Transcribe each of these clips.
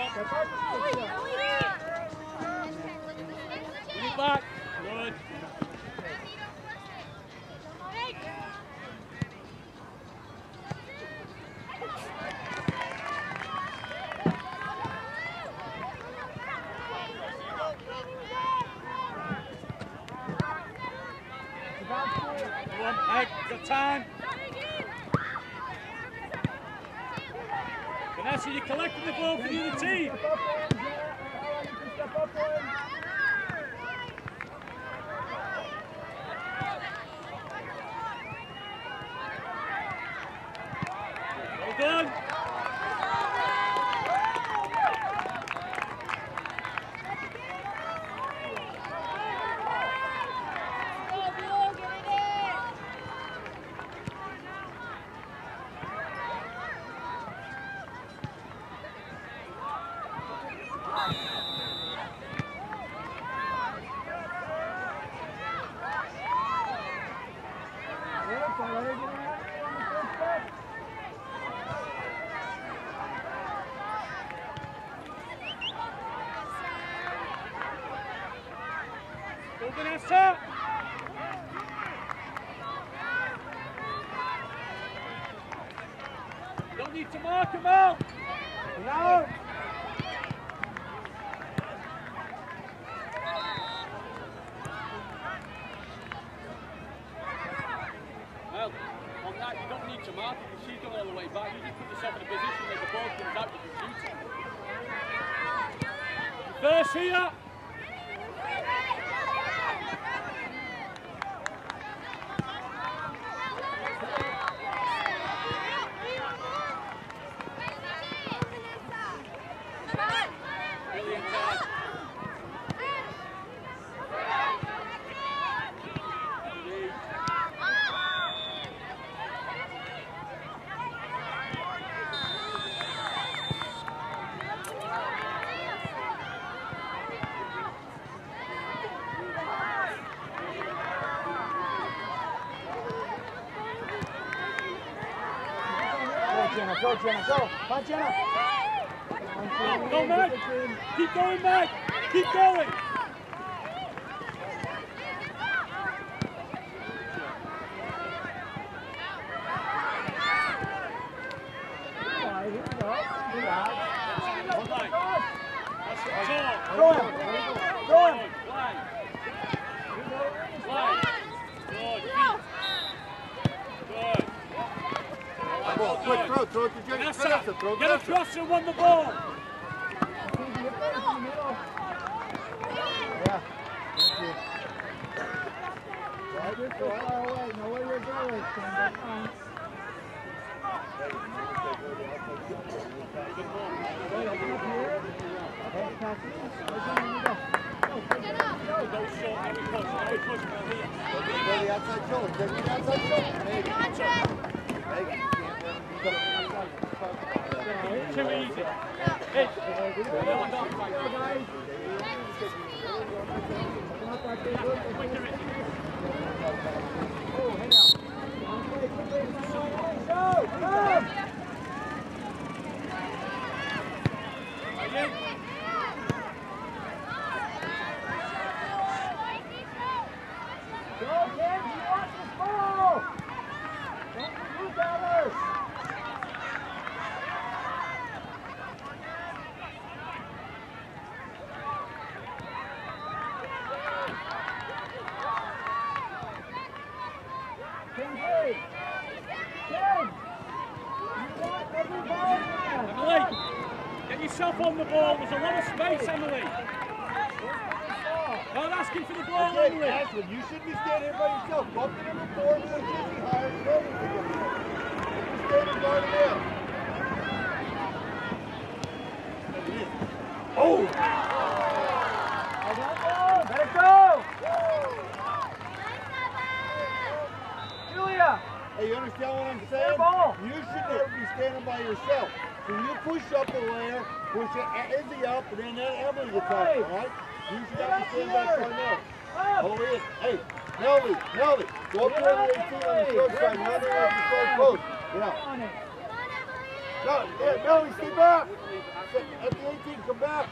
Get it back. Good. Come on, Meg, got time. Vanessa, you're collecting the ball for the other team. Well done. Go Vanessa! Don't need to mark him out! No! Well, on that you don't need to mark it because she's gone all the way back. You just put yourself in a position where the ball comes out, you can shoot it. First here! Go, Jenna, go! Come on, Jenna! Go, Meg! Keep going, Meg! Keep going! Throw him! Throw him! Quick throw, throw it to Jenny. Vanessa, throw get across and won the ball. Yeah. Thank you. Right here, so far away. Know where you're going. Stand back on. Wait, open up here. Okay, pass it. Go short, every push, now here. Go the outside shoulder. Take the outside shoulder. Megan. Too easy. Emily, get yourself on the ball. There's a lot of space, Emily. Not asking for the ball, Emily. Ashley, you shouldn't be standing here by yourself. Bump the number 4 and then Jimmy higher. You stand and guard him in. Oh! Let it go! Julia! Hey, you understand what I'm saying? You should never be standing by yourself. So you push up a layer, push Izzy up, and then Emily gets up, all right? You should have to stand back by now. Hold it. Hey, Melody, go up to the 18 on the short side. Now they're at the close post. Yeah. No, yeah, Melody, stay back. At the 18, come back.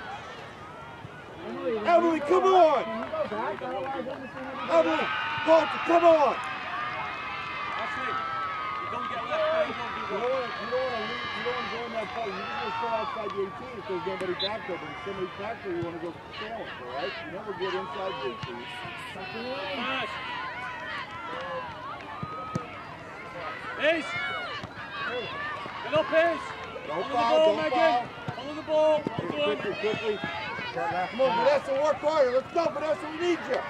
Emily, come on! Emily, Colton, come on! That's it. You don't get left there, you don't You do don't well. want to go in that fight. You can just go outside the 18 if there's nobody back there. But if somebody's back there, you want to go challenge, all right? You never get inside the 18. Pass. Pace. Get up, pace. Don't Follow the foul, ball, don't Megan. foul. Follow the ball. Hey, Well done. quickly. Come on, Vanessa, work harder. Let's go, Vanessa, we need you.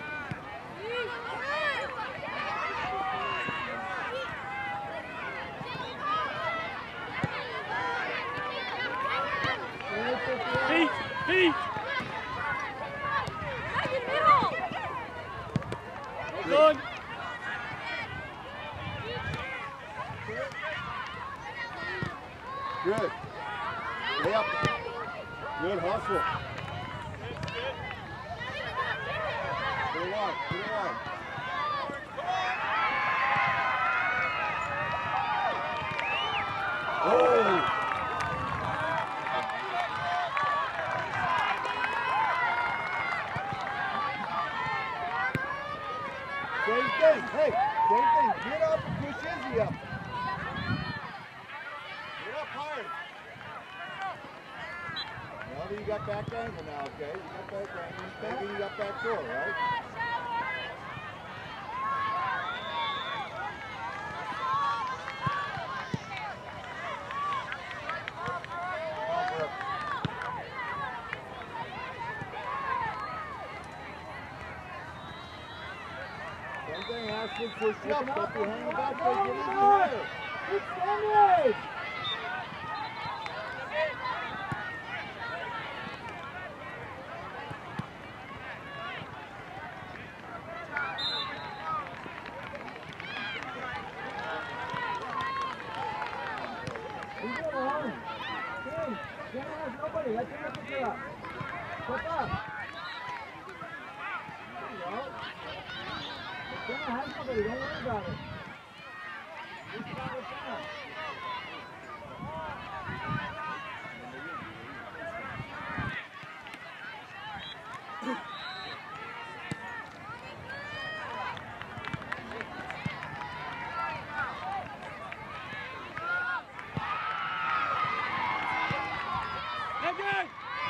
Feet, feet. Well done. Good. Stay up. Good hustle. Stay wide, stay wide. Oh! Same thing. Hey, same thing. Get up and push Izzy up. Get up higher. Now that you got back angle now, okay? You got back angle. Maybe you got back door, right? Same thing, Ashley, push you up, don't be hanging back there, get in here. Extended! Leave it alone. King, Jenna has nobody. Let Jenna pick her up. Step up. There you go. Jenna has nobody. Don't worry about it. Reach out with Jenna. Megan.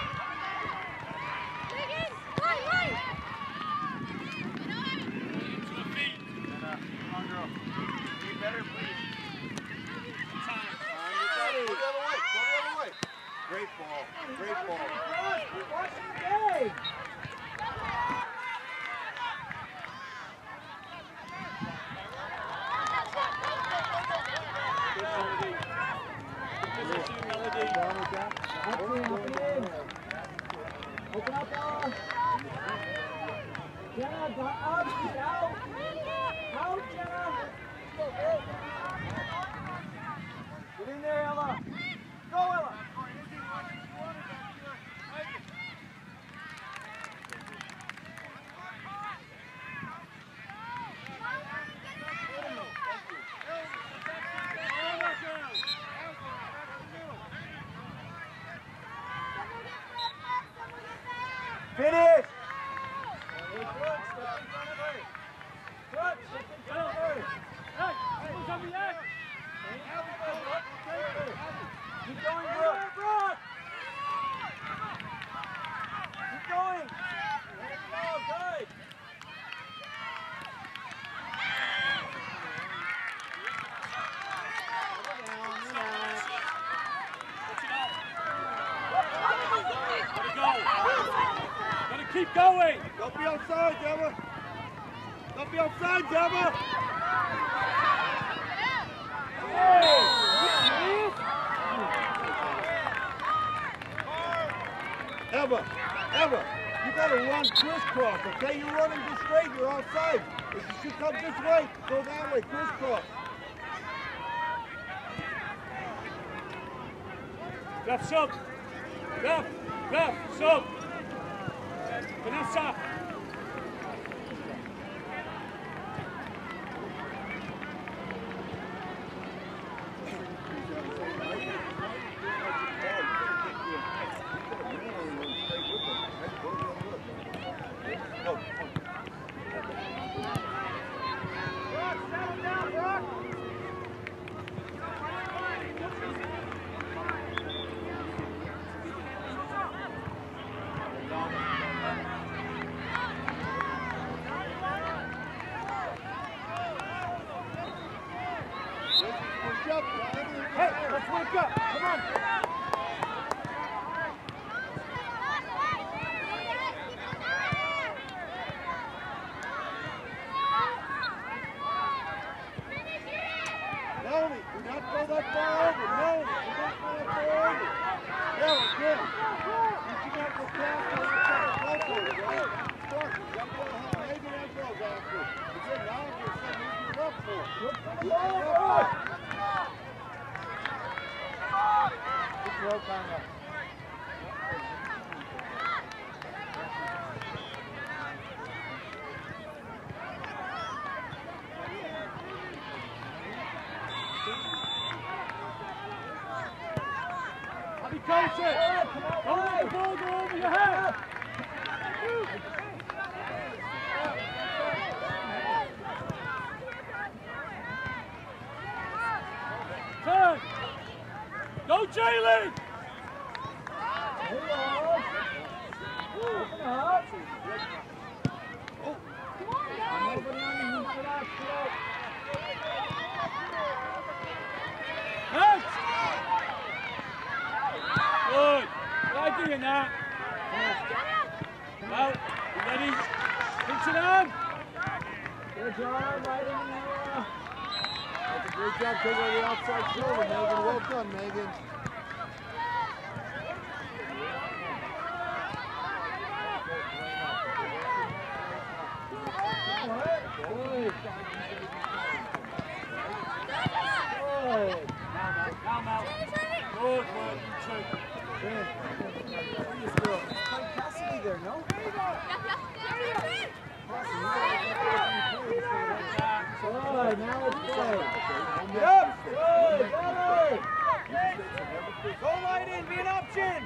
Into her feet. Come on, girl. Be better, please. Time. Go the other way, go the other way. Great ball, great ball. Keep watching the game. Good Melody. Good position, Melody. Down with that. Up in. Open up, Ella. Jenna, go up. She's out. Out, Jenna. Get in there, Ella. Go, Ella. Finish! Keep going, Brooke! Keep going! There you go, good! Keep going! Don't be outside, Emma. Don't be outside, Emma. Emma, Emma, you gotta run crisscross, okay? You're running just straight, you're outside. If you should come this way, go that way, crisscross. Ref, sub! Ref, sub! Vanessa! in. You cannot go past the outside of the goalpost, right? Instructions. You gotta go home. Maybe that goes after. Because then now you're saying who's it up for. Look for the ball, Good throw, timeout. Coach it! Don't let the ball go over your head! Turn! Go, Jaylee! Open up. Nobody on the move for that, Next! Good. Right doing that. Well, you ready? Pinch it on. Good job, right in the air. That's a great job taking on the outside shoulder, Megan. Well done, Megan. Good. Calm out. Good work, you two. Cassidy there, no? Good, now it's play. Get up! Good, better! Go light in, be an option!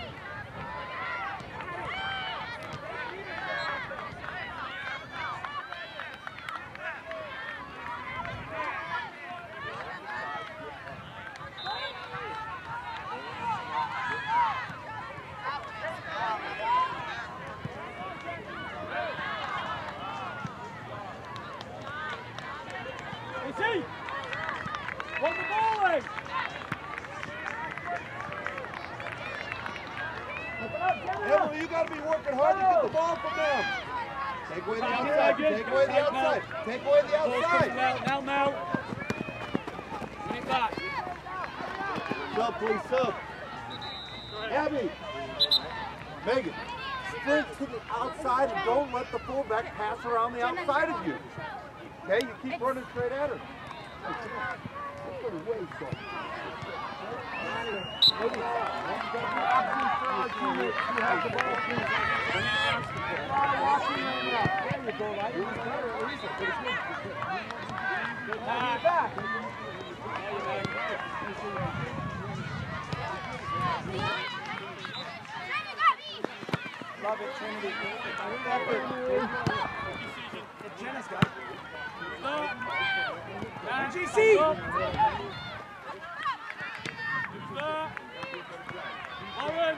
Hold the ball in! Emily, you got to be working hard to get the ball from them. Take away the outside. Take away the outside. Take away the outside. Now. Bring it back. Sub, please, sub. Abby. Megan, sprint to the outside and don't let the fullback pass around the outside of you. Okay, you keep running straight at her. Love it, Trinity. Good effort. Jenna's got it. GC! Owen!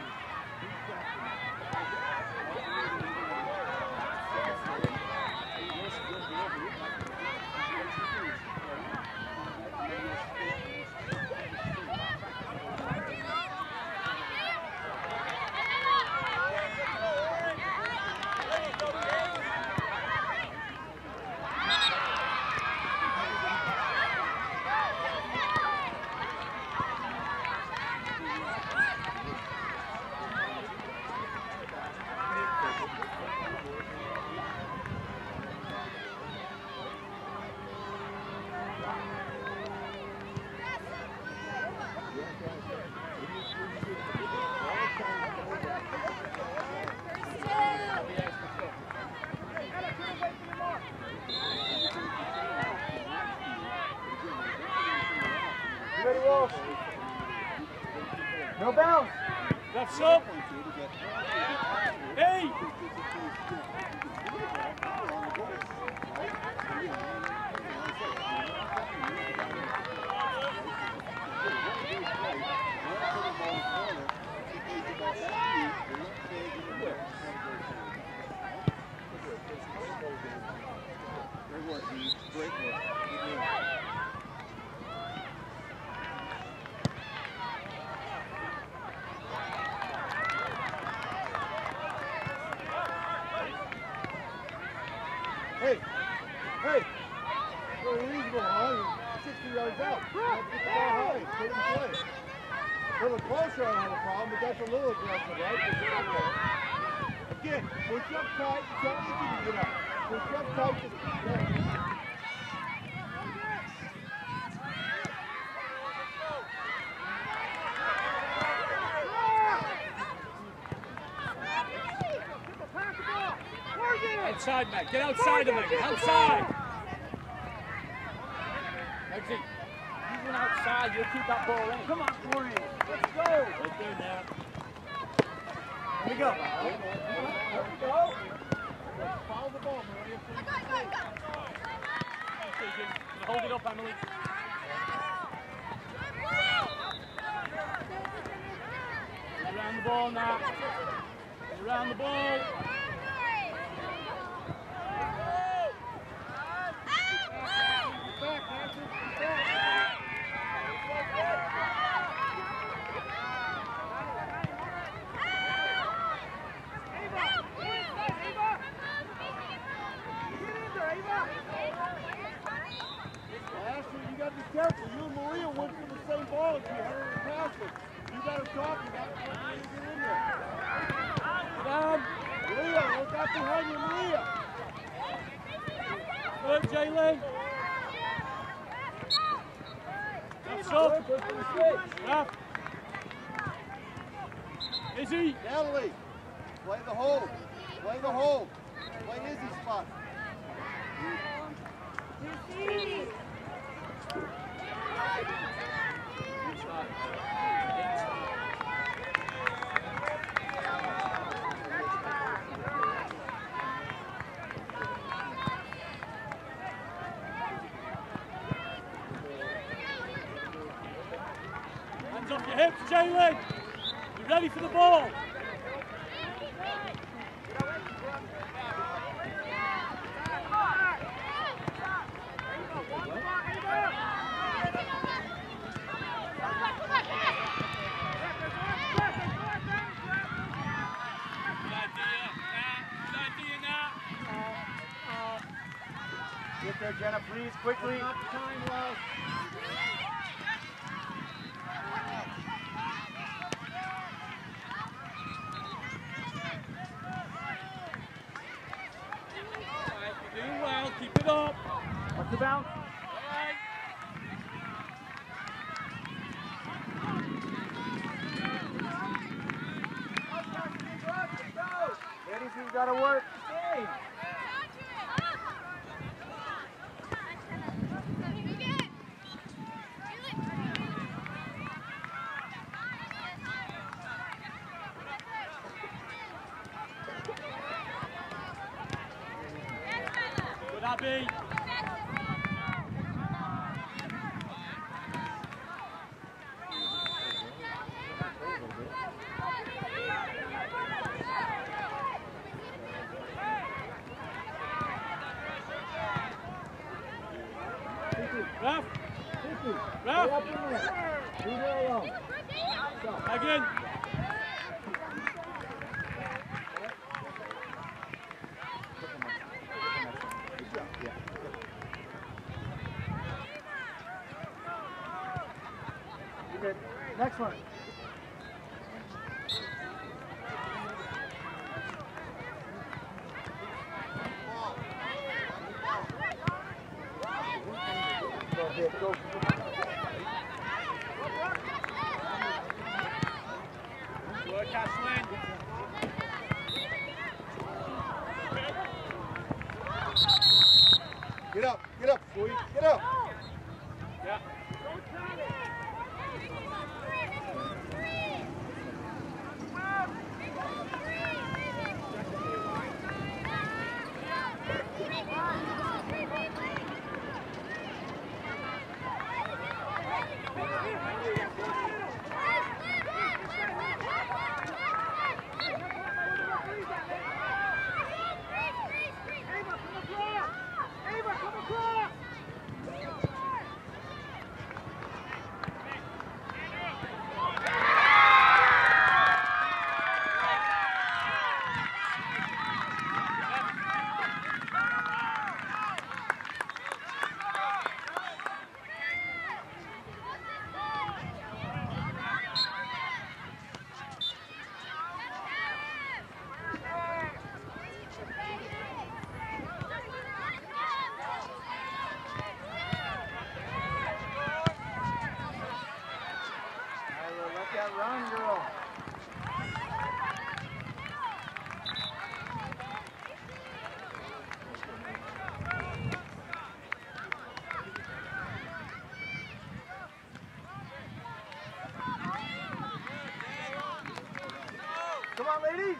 You ready, Wolf? No bounce. That's up. Hey! Great work, Steve. Great work. Hey, you're reasonable, huh? You're 60 yards out. Let's get the ball high. Put it in play. A little closer, I don't have a problem, but that's a little aggressive, right? Again, push up tight. Tell me if you can get up. Push up tight. Outside, Meg. Get outside of Meg. Outside. Megsy, you went outside. You'll keep that ball in. Come on, Corey. Let's go. Right there now. Here we go. There we go. Follow the ball, Maria. Hold it up, Emily. Get around the ball now. Get around the ball. You got to be careful. You and Maria went for the same ball as you had her in passing. You got to talk. You got to get in there. Down. Maria, look out behind you, Maria. Good, Jalen. That's up. Ref. Izzy. Natalie, play the hold. Play the hold. Play Izzy's spot. Izzy. Hands off your hips, Jalen. You ready for the ball? Get there, Jenna, please, quickly. Time, Wells. You're doing well. Keep it up. What's the bounce? Ladies, we've got to work. Hey. Good, Abby. Ref. Ref. Leave her alone. Again. Good. Next one. Go ahead, go. Work, Ashlyn. Get up, sweet. Get up. Yeah. Come on, ladies.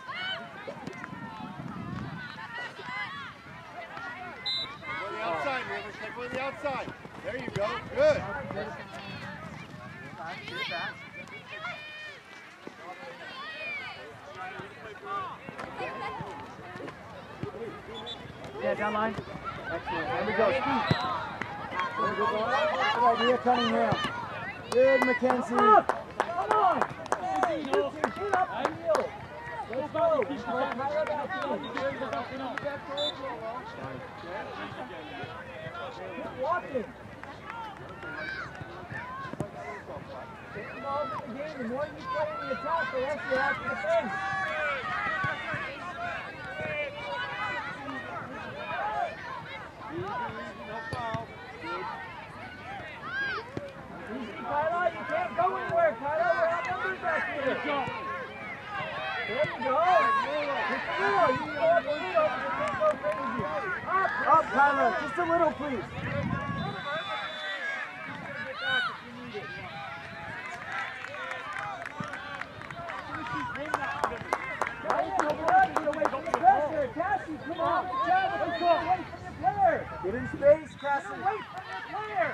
Go to the outside, Rivers. Take away the outside. There you go. Good. Yeah, down line. Excellent. There we go. Good idea, Cunningham. Good, Mackenzie. Come on. Get up and heel. Let's go. Keep walking. Get involved in the game. The more you play in the attack, the less you have to defend. Kyla, you can't go anywhere, Kyla. We're outnumbered back here. There you go. Hit the middle. You can go up the middle. You can't go crazy. Up, Kyla. Just a little, please. Get back if you need it. Get away from the pressure. Cassie, come on. Let's go. Away from your player. Get in space, Cassie. Get away from your player.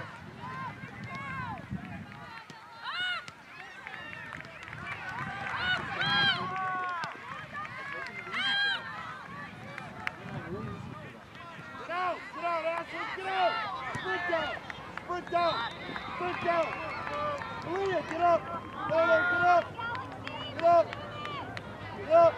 Sprint down! Sprint down! Malia, get up! Lola, get up! Get up! Get up!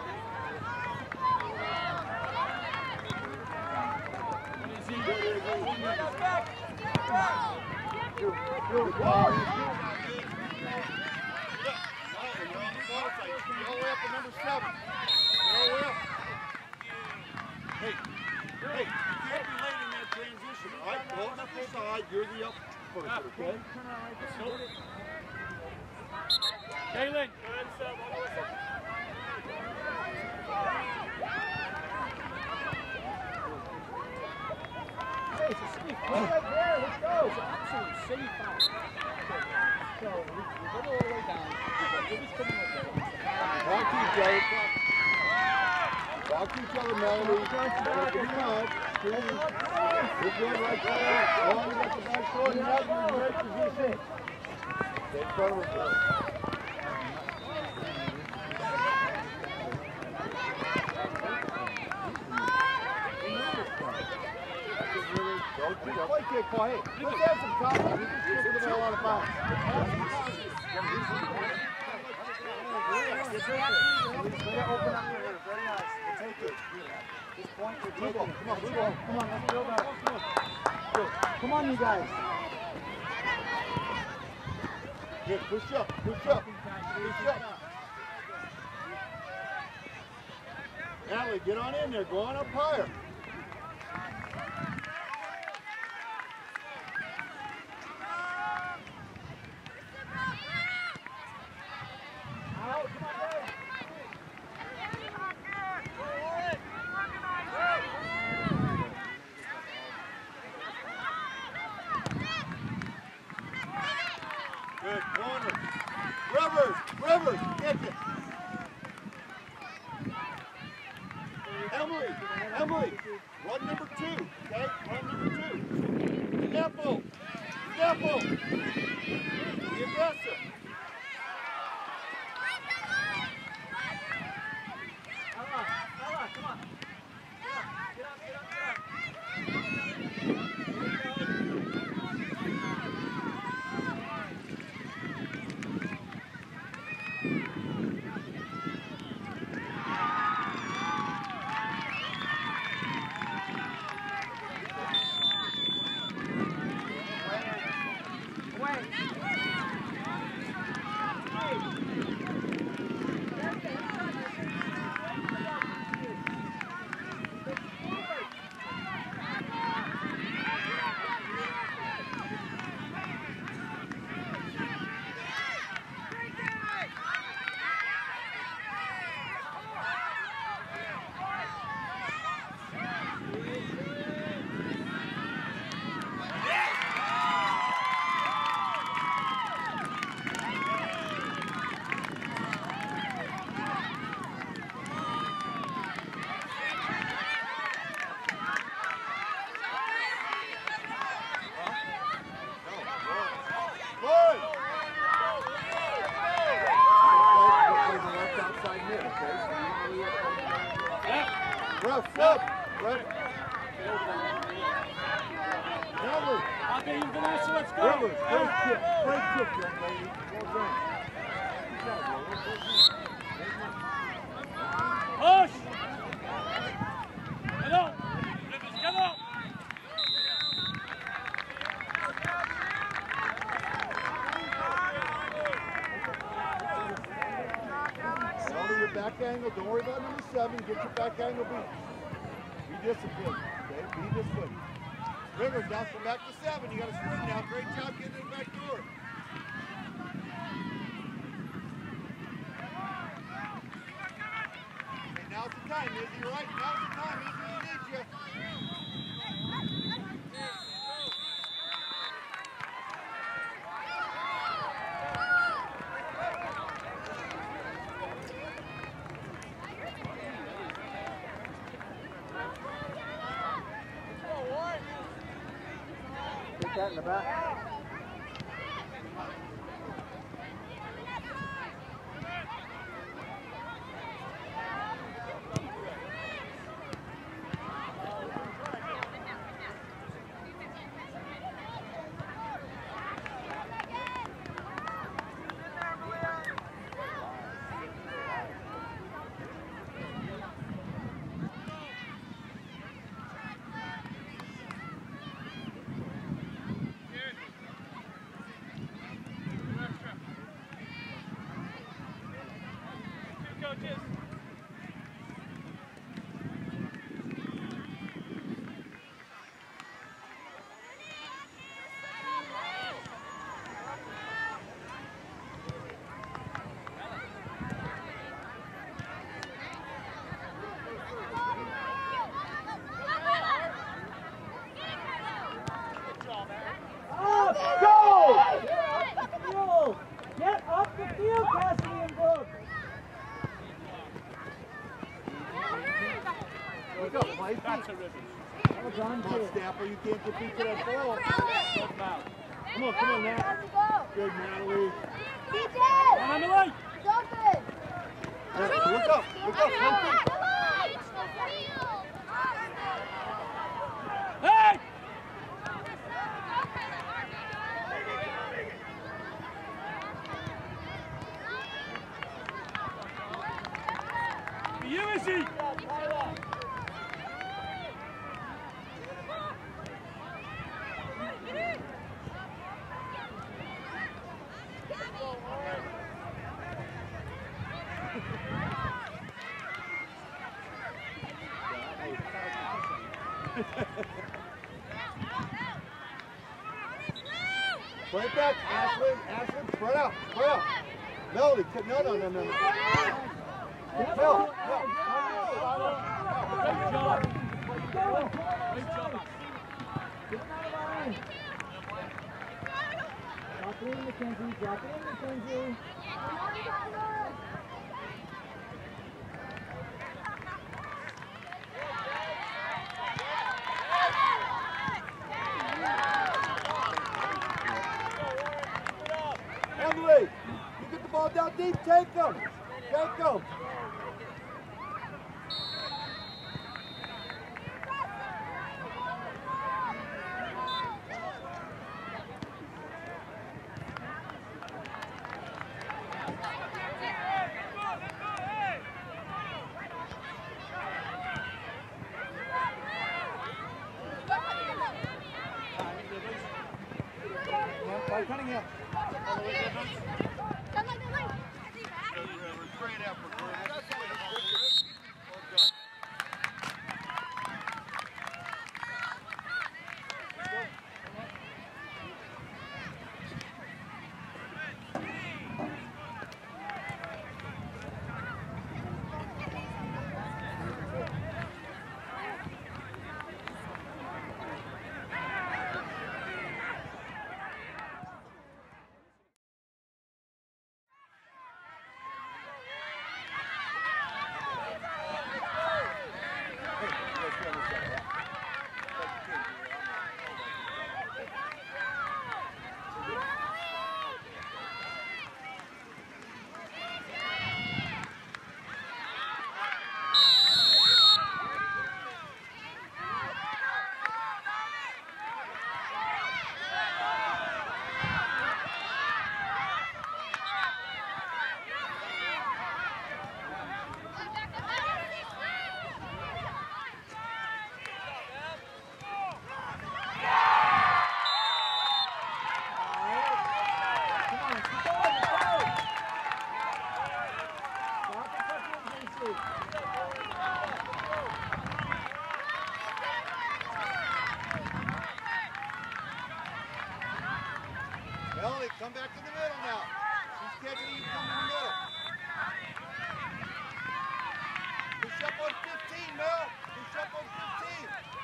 All the way up to number 7. All the way up. Hey, you can't be late in that transition, all right? Go up the side, you're the up first, okay? Kaylin. Hey, it's a safe play right there. Let's go. It's an absolute safe out. So we go all the way down. It was coming right there. Talk to each other. Talk to each other, Melody. Take it out. We're good right there. Long as the back door, you're not in a great position. Take front of us. Play kick, Paul. Hey, let's have some confidence. We can stick the ball out of bounds. Open up your ears. Very nice. We'll take it. This point, we're taking it. Come on, blue ball. Come on, let's build up. Come on, you guys. Good, push up, push up. Push up. Natalie, get on in there. Go on up higher. Good corner. Rivers, get it. Emily, run number 2, okay? Run number 2. Snapple. Be aggressive. Come on. Get up. Ref, flip. Ref. I'll get you Vanessa, let's go. Rivers, great kick, young lady. Well done. Push! Get up! Rivers, get up! Follow your back angle. Don't worry about number 7. Get your back angle beat. Be disciplined. Okay? Be disciplined. Rivers, now come back to 7. You got to swing now. Great job getting it back door. Okay, now's the time, Izzy, right? Now's the time, Izzy. He needs you. Get that in the back. Get up the field, Cassidy and Brooke! Look up, Mike. That's a Rivers. Well done, Come on, kid. Snapper. You can't compete to that ball. Come on, Nat. Good, Natalie. On Emily! Look up. Hey! For you, Izzy! Play it back, Ashley, spread out. Melody, no. Great job! Great job! Drop it in, Mackenzie. Emily, you get the ball down deep, take them. By Cunningham. Great effort, Bruce. That's the way to hold it. Well done. Melanie, come back to the middle now. She's catching you, come in the middle. Push up on 15, Mel. Push up on 15.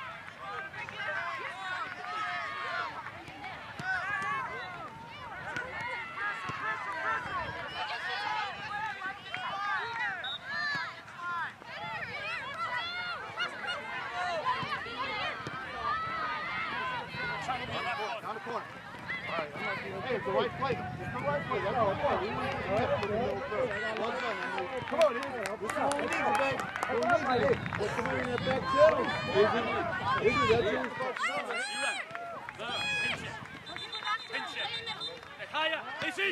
Down the corner. All right, hey, it's the right play. It's the right play. That's all. Well done, Emily. Come on, Izzy. What's the back? What's the money in that back tail? Izzy, that's your responsibility. Pinch it. Pinch it. Higher. Izzy.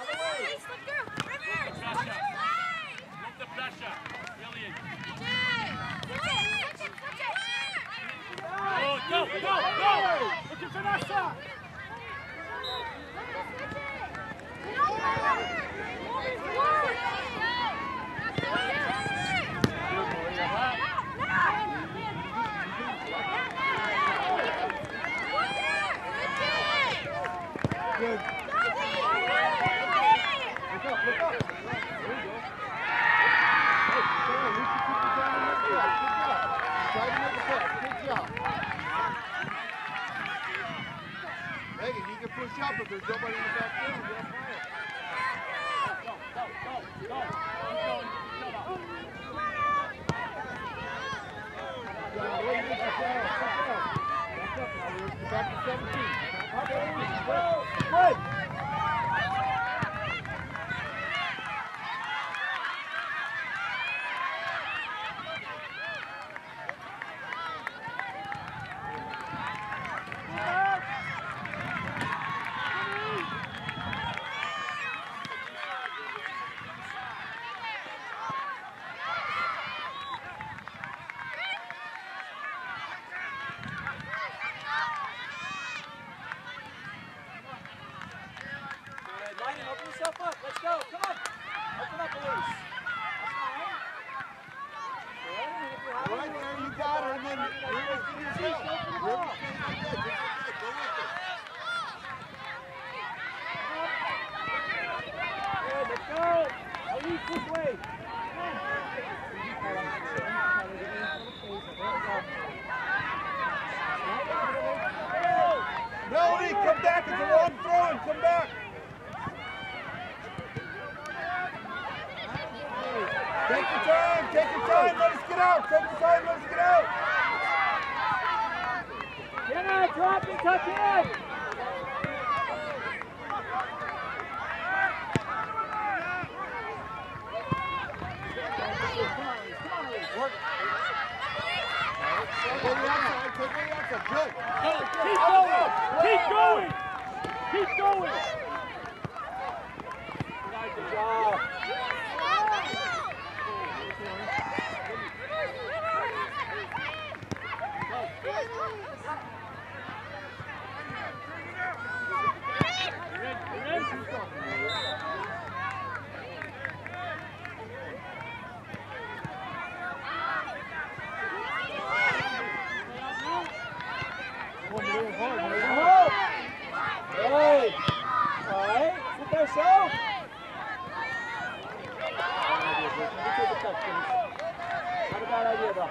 Not the pressure. Brilliant. Oh, go. Looking for that side. Good. Look up. There you go. Hey, Sarah, you should keep your time on this play. Good job. Try to make a play. Good job. Megan, you can push up if there's nobody in the back field. You're fine. Go. Back to 17. Good. Open yourself up. Let's go. Come on. Open up, Elise. Right there, you got her, and then River's going to yourself. River's going to go with it. Good, let's go. Elise, this way. Melody, come back. It's a long throw and come back. Take your time, let us get out. Take your time, let us get out. Jenna, drop and tuck in. Work. Take the outside, good. Keep going. Good job. Hey! Alright, sit there, so. Not a bad idea, though.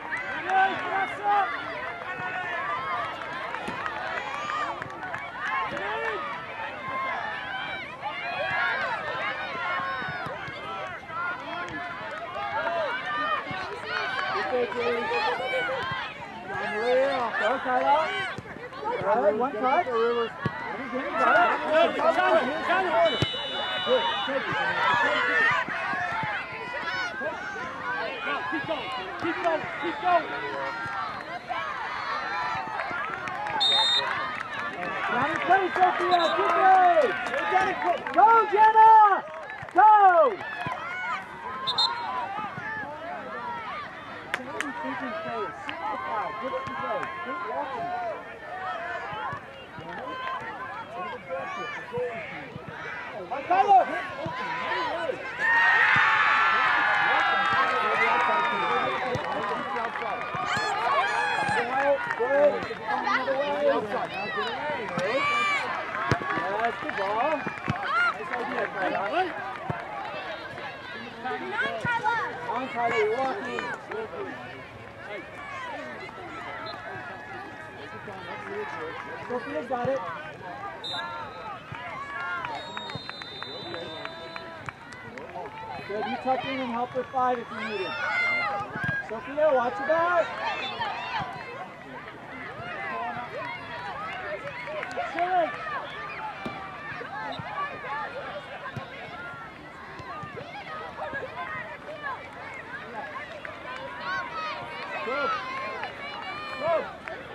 Good, one touch. Keep going. Johnny, play, Sophia. Keep it. Go, Jenna. Go. Tyler! Tyler, you're walking. Sophia's got it. Good, you tuck in and help with 5 if you need it. Sophia, watch your back. Chilling. Go. Go.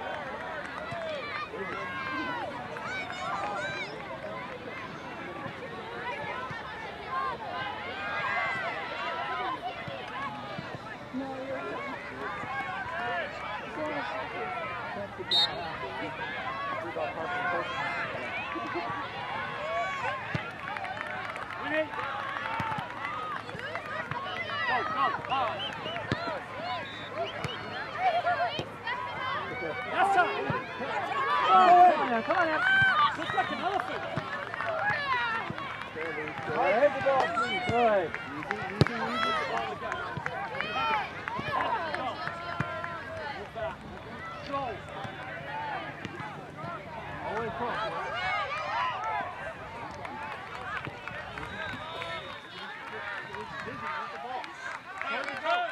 Come on now. Looks like an elephant. Here's the ball, please. Good. Easy. Go. All the way across. Turn to go.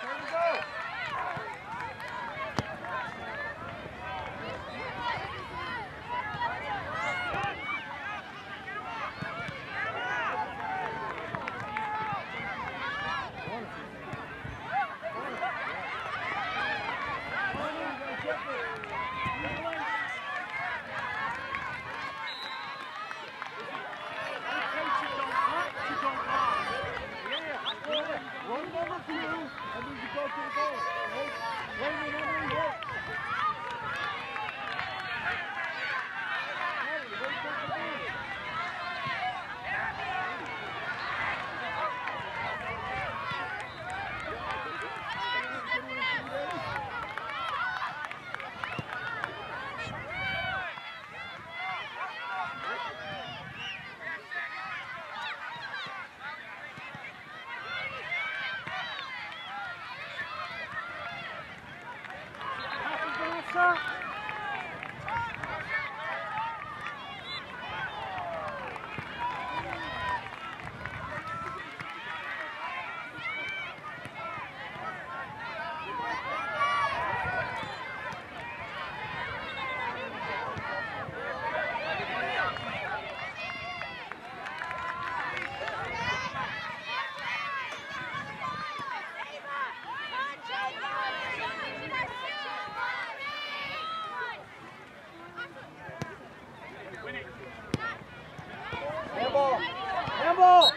Handball!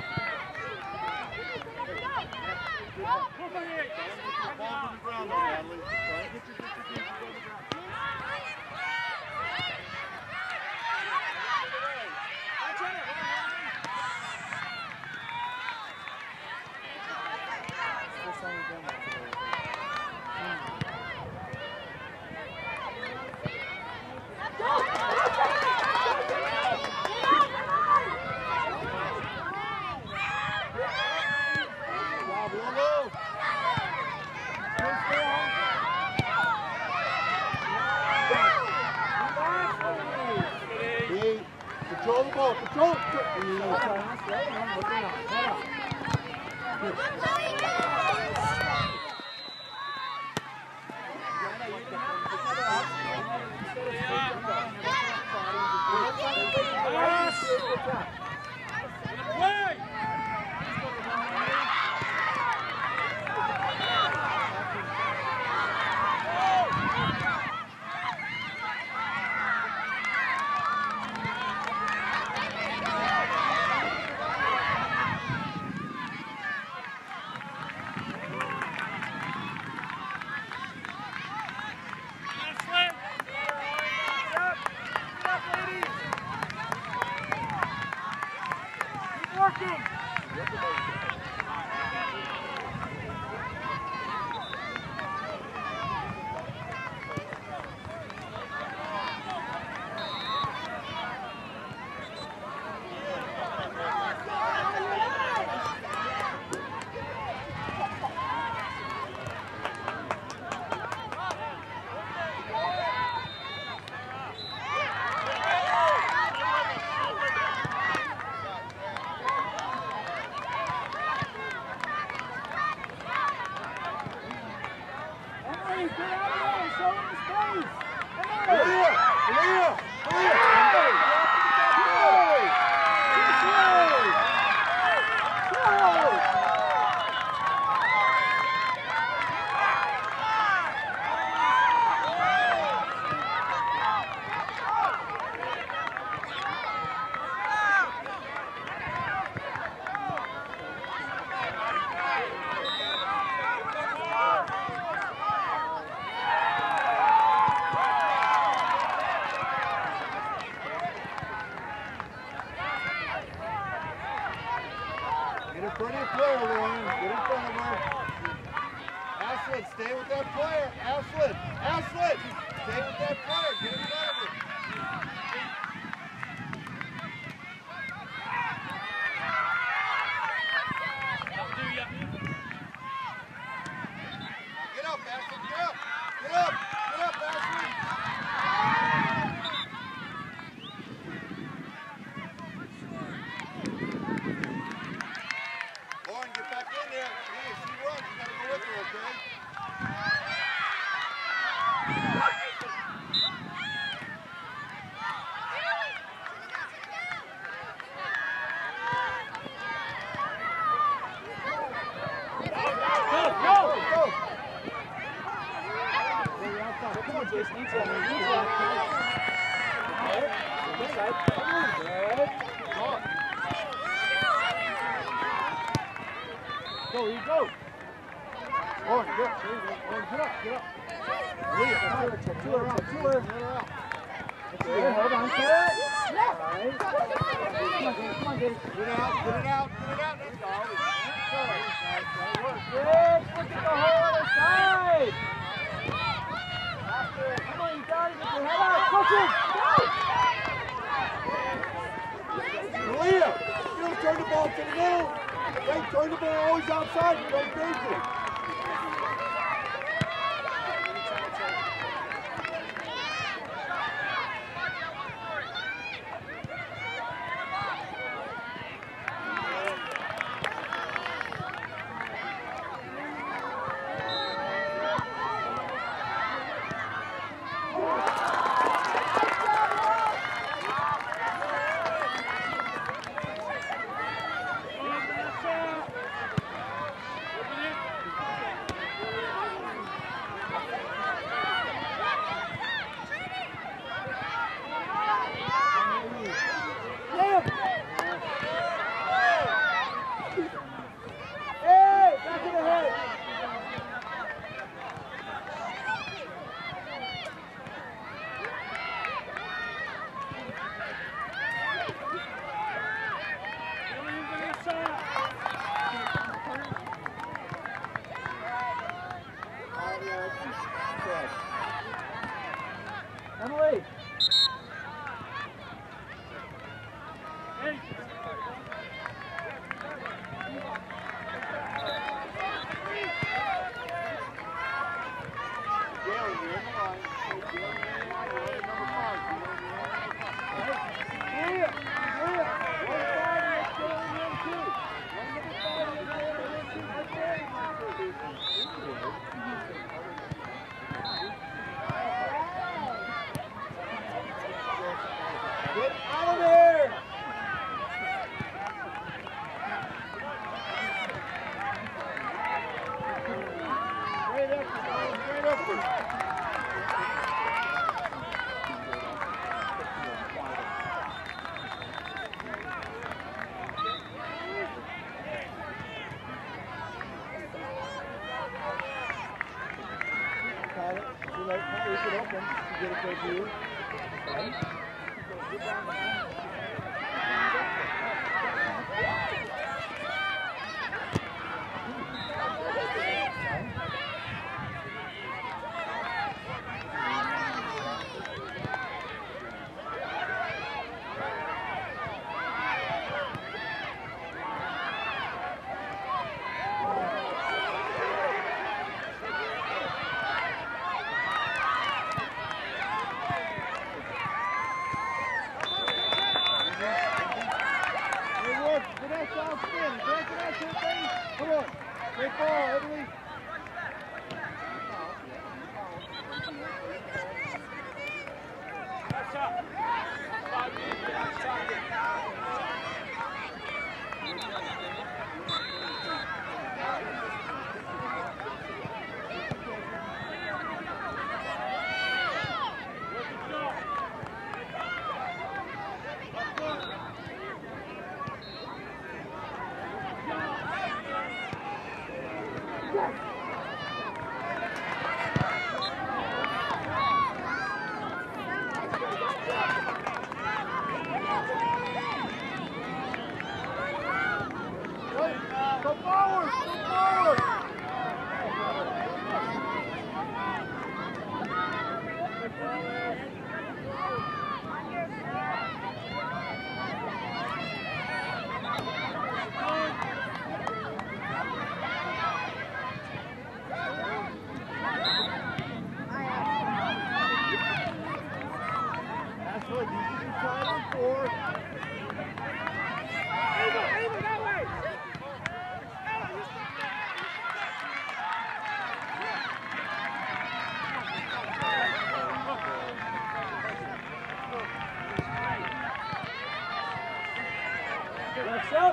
Control the ball, control it. Stay with that player. Ashlyn, Ashlyn, stay with that player. Get in front of him. Get up, Ashlyn, get up. Get up, Ashlyn. Lauren, get back in there. Hey, if she runs, you gotta go with her, okay? Go, you go. Oh, get up. Get up. Two around. Okay, hold on to it. All right. Come on, Gabe. Get it out. Let's go. Good. Look at the whole other side. Come on, you got it. Get your head out. Push it. Malia, you don't turn the ball to the middle. They turn the ball always outside. You don't danger. Emily. Get out of there! Great effort. Got it. Too late. Leave it open. You get a good view. Right.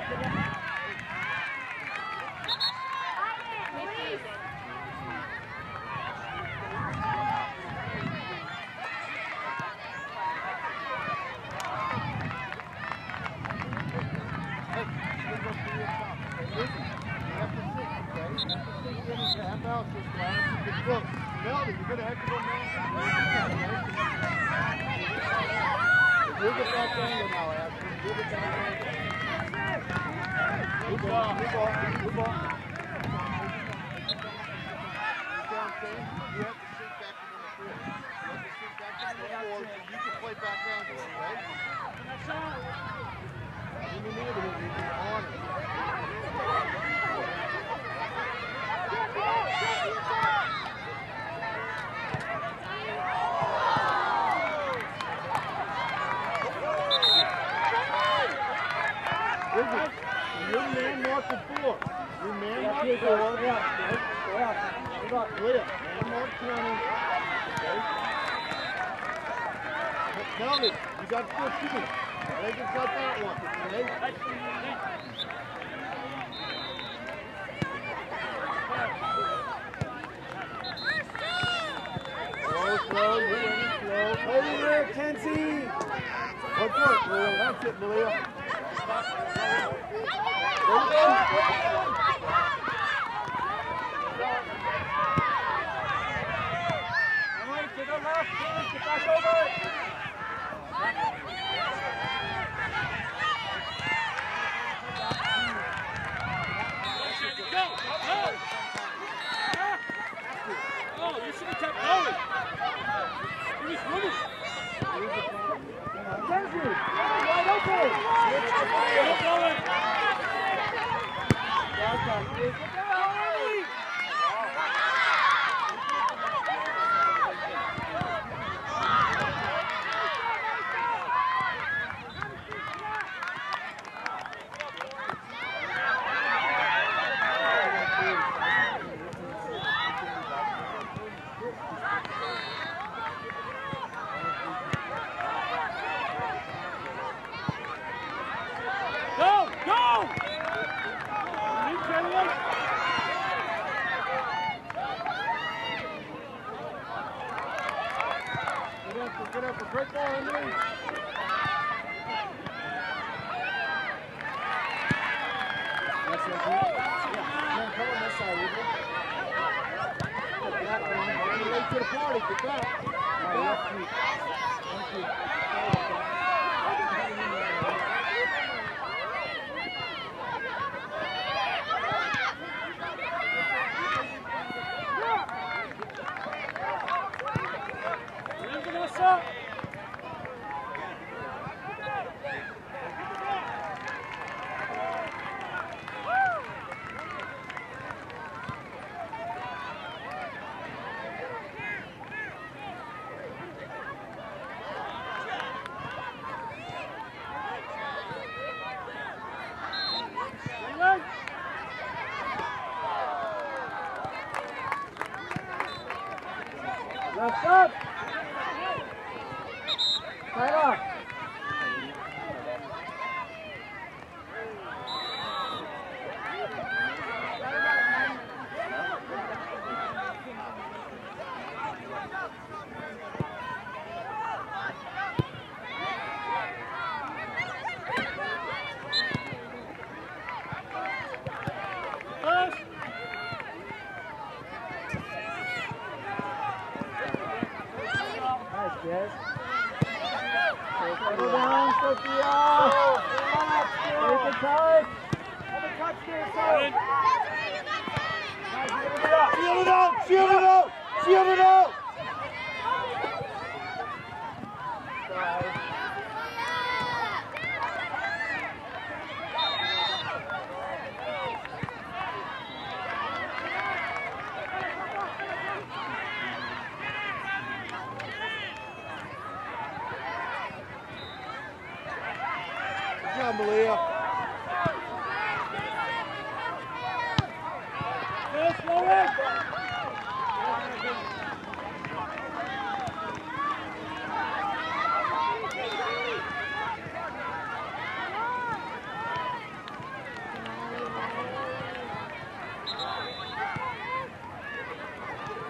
Left up. Side off. Yes. Settle down, Sophia. Take the touch. Have a touch there, son. Shield it out! Shield it out! Shield it out! Good job, Malia.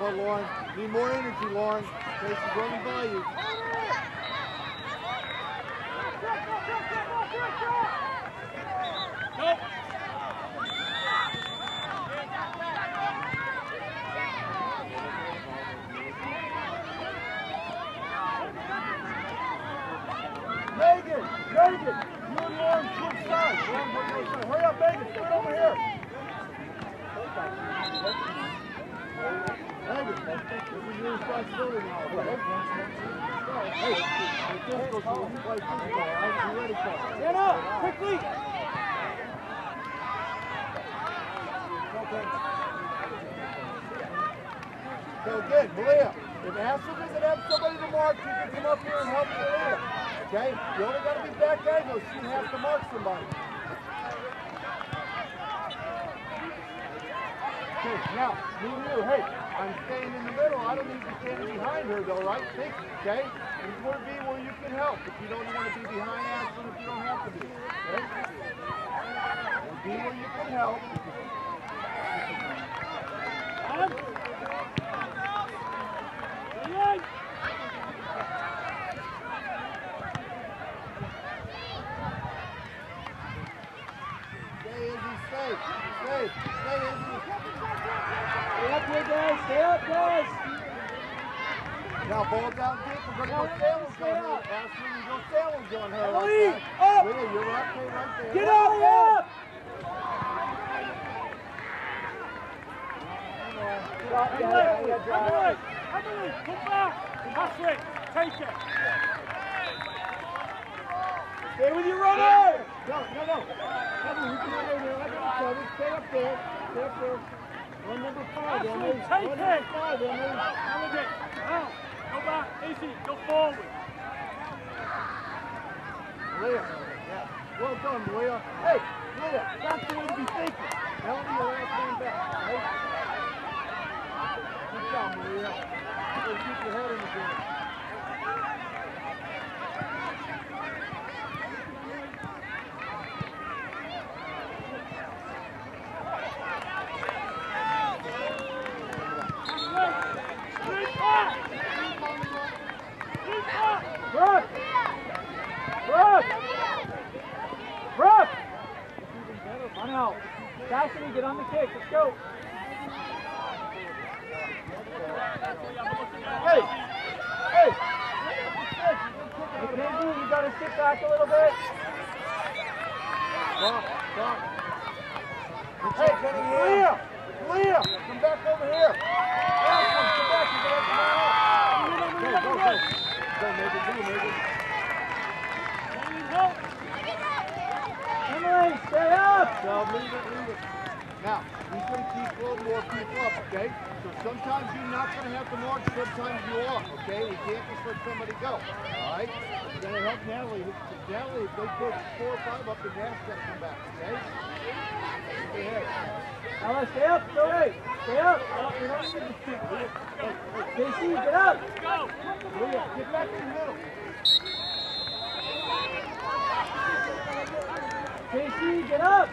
go, Lauren. Need more energy, Lauren. Casey's running by you. Nope. Megan, you and Lauren switch sides. Hurry up, Megan, get over here. Megan, this is your responsibility now, okay? Hey, you play football, right? You ready for it? Get up, quickly! So again, Malia, if Hassel doesn't have somebody to mark, you can come up here and help Malia. Okay? You only got to be back diagonal. She has to mark somebody. Okay, now, me and you, hey, I'm staying in the middle. I don't need to stand behind her though, right? Think, okay? You want to be where you can help. If you don't want to be behind Ashley, if you don't have to be. Okay? And be where you can help. Stay, Izzy. Stay up here, guys. Stay up, guys. Now ball down deep. We're going to go Salem's on her. Ashley, you go Salem's on her. Ellie, Like up. Leah, you're right there. Get up. Emily, come back. Ashley, take it. Stay with your runner. No. Emily, you can run over there. Stay up there. Run number 5, Emily. Take Run it. number 5, Emily. Elevate. Now, go back. Easy. Go forward. Leah. Yeah. Well done, Leah. Hey, Leah, that's the way to be thinking. Emily, your last man back, right? Good job, Maria. You gotta keep your head in the game. Brooke! Run out. Cassidy, get on the kick. Let's go. Hey! Mackenzie, you got to sit back a little bit. Stop. Hey, Leah! Come back over here. Ashley, come back. You gotta come out. Go, Megan. Emily, stay up! So leave it. Now, he's going to keep a little more people up, okay? So sometimes you're not going to have to march, sometimes you are, okay? We can't just let somebody go, all right? You're going to help Natalie. Natalie, if they put 4 or 5 up, the gas got to come back, okay? Stay ahead. Ella, stay up, go right. Stay up. Casey, get up. Go. Leah, get back in the middle. Casey, get up.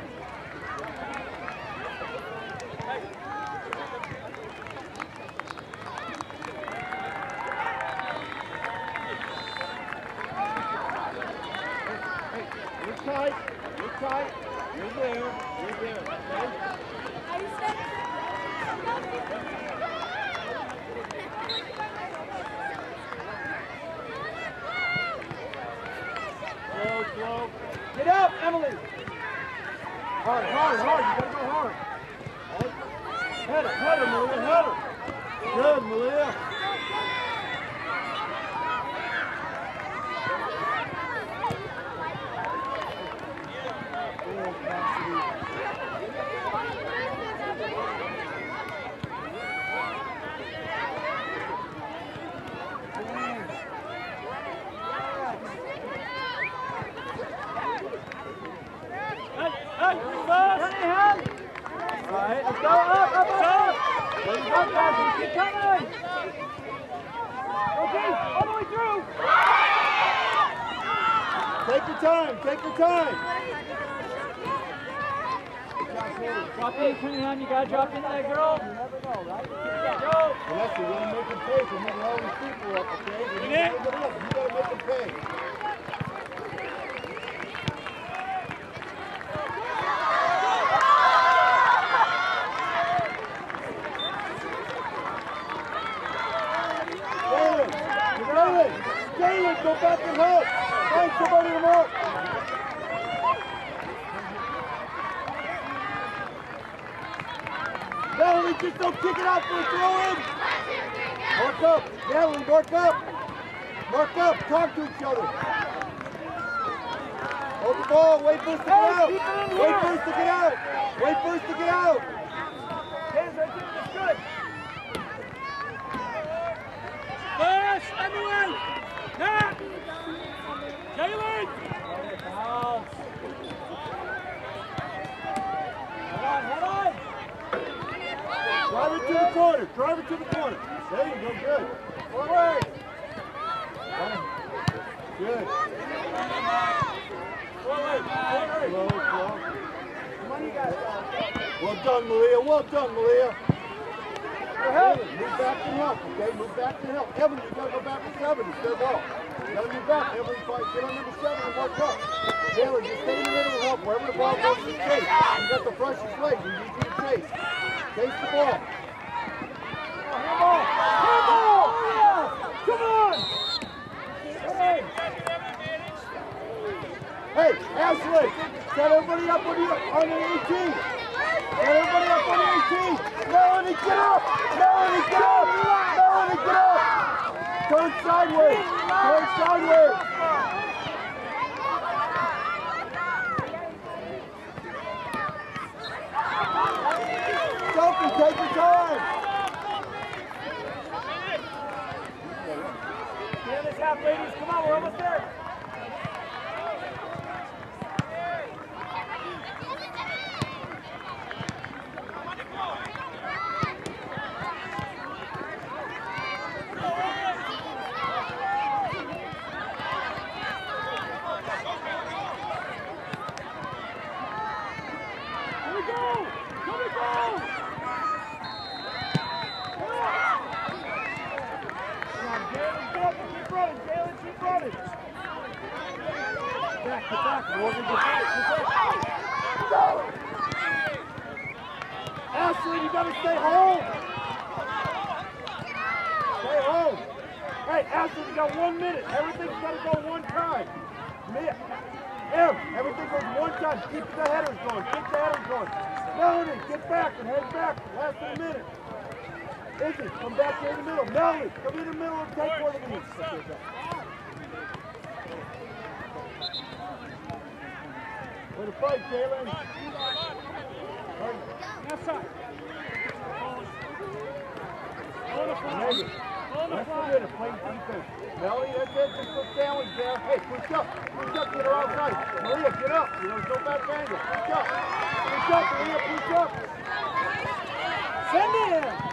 You're tight. You're there. Okay? Slow. Get up, Emily. Hard. You gotta go hard. Head her, Malia, head her. Good, Malia. Alright, let's go up. Keep coming. Okay, all the way through. Take your time. Drop in, Cunningham. You gotta drop into that girl. Vanessa, you're going to make them pay for moving all these people up, okay? You got to make them pay. Jalen, go back and help. Find somebody to mark. Melanie, just don't kick it out for a throw-in. Mark up. Melanie, mark up. Mark up. Talk to each other. Hold the ball. Wait for us to get out. Wait for us to get out. Wait for us to get out. Hands right there. That's good. Push, everyone! Nah! Jalen! Hold on. Drive it to the corner. Drive it to the corner. There you go. Good. Forward. Good. Forward. Slow, slow. Come on, you guys. Well done, Malia. Well done, Malia. Move back and help, okay? Move back and help. Evan, you gotta go back to 7 instead of ball. You gotta move back. Evan, get on number 7 and mark up. Taylor, just stay in the middle and help. Wherever the ball goes, you chase. You got the freshest leg. You need you to chase. Chase the ball. Handball. Handball. Come on. Hey. Hey, Ashley, set everybody up on the 18. Set everybody up on the 18. Melanie, get up! Melanie, get up! Melanie, get up! Turn sideways! Turn sideways! Sophie, take your time! Get in this half, ladies. Come on, we're almost there. Ashley, you gotta stay home. Stay home. Hey, Ashley, you got 1 minute. Everything's gotta go one time. Everything goes one time. Keep the headers going. Keep the headers going. Melanie, get back and head back. Last of the minute. Izzy, come back here in the middle. Melanie, come in the middle and take one of these. Way to fight, Jalen. Outside. Megan, that's the way to play defense. Melanie, that's it. Just put sandwich there. Hey, push up. Push up. Get her outside. Maria, get up. You know, go back angle. Push up. Push up, Maria. Push up. Send it in.